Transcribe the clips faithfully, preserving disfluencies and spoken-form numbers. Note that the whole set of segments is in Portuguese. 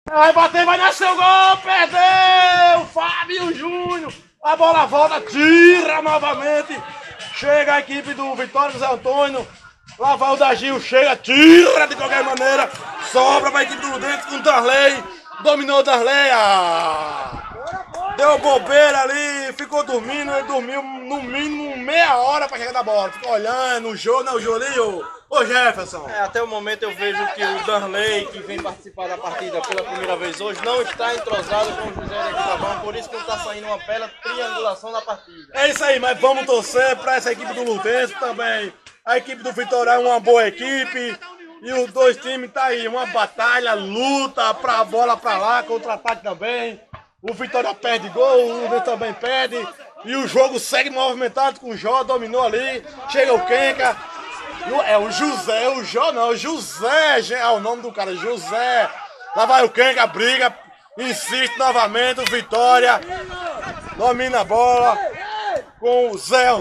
Vai bater, vai nascer o gol, perdeu! Fábio Júnior, a bola volta, tira novamente. Chega a equipe do Vitória do Zé Antônio. Lá vai o Dagil, chega, tira de qualquer maneira. Sobra para a equipe do Ludense com o Darley. Dominou o Darley. Ah! Deu bobeira ali, ficou dormindo. Ele dormiu no mínimo meia hora para chegar da bola. Ficou olhando o jogo, não, o jogo ali, ô, ô Jefferson. É, até o momento eu vejo que o Darley, que vem participar da partida pela primeira vez hoje, não está entrosado com o José da Guitabão, por isso que não está saindo uma bela triangulação da partida. É isso aí, mas vamos torcer para essa equipe do Ludense também. A equipe do Vitória é uma boa equipe. E os dois times tá aí, uma batalha, luta pra bola pra lá, contra-ataque também. O Vitória perde gol, o Ludense também perde. E o jogo segue movimentado com o Jó, dominou ali. Chega o Kenka. É o José, o Jó não, o José, é o nome do cara, José. Lá vai o Kenka, briga, insiste novamente, o Vitória domina a bola com o Zé,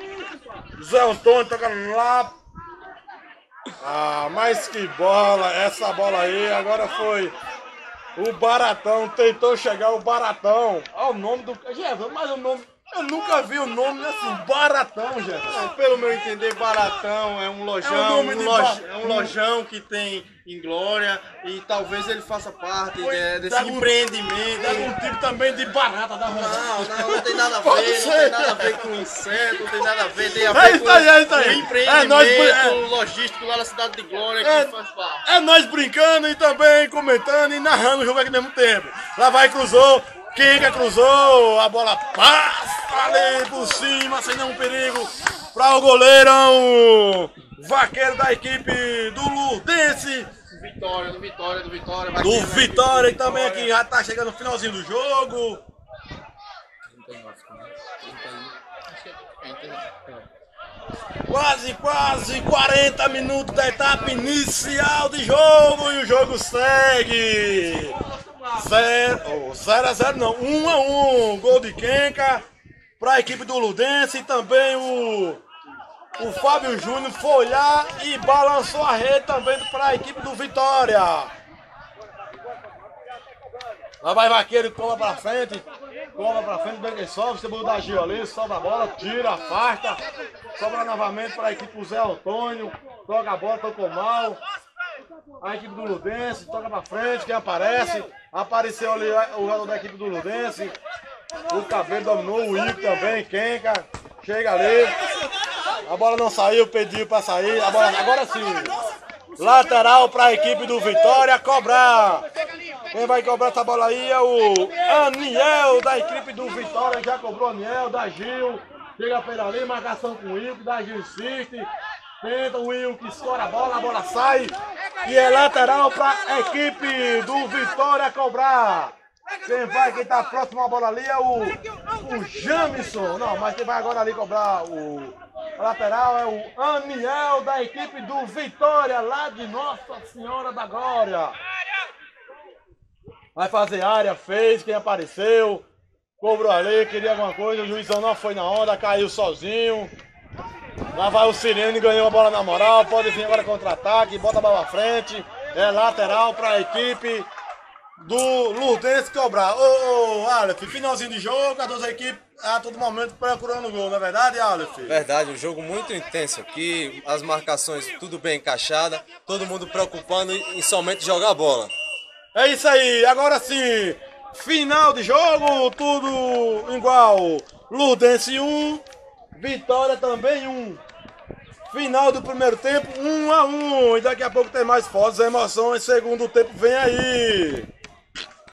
Zé Antônio tocando lá. Ah, mas que bola, essa bola aí, agora foi o Baratão, tentou chegar o Baratão. Olha o nome do... Jefferson, mas o nome... Eu nunca vi o nome assim, Baratão, Jefferson. Pelo meu entender, Baratão é um lojão, É um nome um de loj... ba- é um lojão que tem em Glória e talvez ele faça parte Foi- de- desse dá um- empreendimento. É um tipo também de barata da rua. Não, não, não tem nada a Pode ver, não ser. tem nada a ver com inseto, não tem nada a ver, tem a É ver isso com aí, é isso aí. um É empreendimento nós brin- é. logístico lá na cidade de Glória É, que faz parte. é nós brincando e também comentando e narrando o jogo aqui ao mesmo tempo. Lá vai, cruzou, Kenga cruzou, a bola passa ali por cima, sem nenhum perigo, para o goleirão, vaqueiro da equipe do Ludense. Vitória, do Vitória, do Vitória. vai Do aqui, vai aqui, Vitória, do que também Vitória. aqui já tá chegando no finalzinho do jogo. Quase, quase quarenta minutos da etapa inicial de jogo e o jogo segue. zero a zero não, um a um. Gol de Kenka para a equipe do Ludense e também o, o Fábio Júnior foi olhar e balançou a rede também para a equipe do Vitória. Lá vai Vaqueiro, cola pra frente, cola pra frente, bem que sobe, você muda a Gil ali, sobe a bola, tira, afasta, sobra novamente para a equipe do Zé Antônio, toca a bola, tocou mal. A equipe do Ludense, toca pra frente, quem aparece, apareceu ali o jogador da equipe do Ludense, o Cabelo dominou, o Ico também, Kenka, chega ali, a bola não saiu, pediu pra sair, a bola, agora sim. Lateral para a equipe do Vitória cobrar. Quem vai cobrar essa bola aí é o Aniel da equipe do Vitória. Já cobrou Aniel, da Gil. Chega pra ele ali, marcação com o Wilk, da Gil insiste. Tenta o Wilk, escora a bola, a bola sai. E é lateral para a equipe do Vitória cobrar. Quem vai, quem tá próximo à bola ali é o, o Jamison. Não, mas quem vai agora ali cobrar o lateral é o Aniel da equipe do Vitória, lá de Nossa Senhora da Glória. Vai fazer área, fez, quem apareceu, cobrou ali, queria alguma coisa, o juizão não foi na onda, caiu sozinho. Lá vai o Sirene, ganhou a bola na moral, pode vir agora contra-ataque, bota a bola à frente. É lateral para a equipe do Ludense cobrar. Ô, ô, Aleph, finalzinho de jogo, as duas equipes a todo momento procurando gol, não é verdade, Aleph? Verdade, um jogo muito intenso aqui, as marcações tudo bem encaixada, todo mundo preocupando em somente jogar bola. É isso aí, agora sim, final de jogo, tudo igual. Ludense um, Vitória também um. Final do primeiro tempo, um a um. E daqui a pouco tem mais fotos, emoções, segundo tempo vem aí.